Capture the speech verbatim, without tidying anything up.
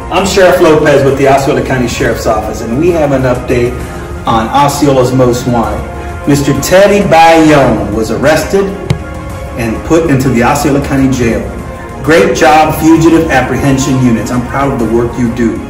I'm Sheriff Lopez with the Osceola County Sheriff's Office, and we have an update on Osceola's most wanted. Mister Teddy Bayonne was arrested and put into the Osceola County Jail. Great job, Fugitive Apprehension Units. I'm proud of the work you do.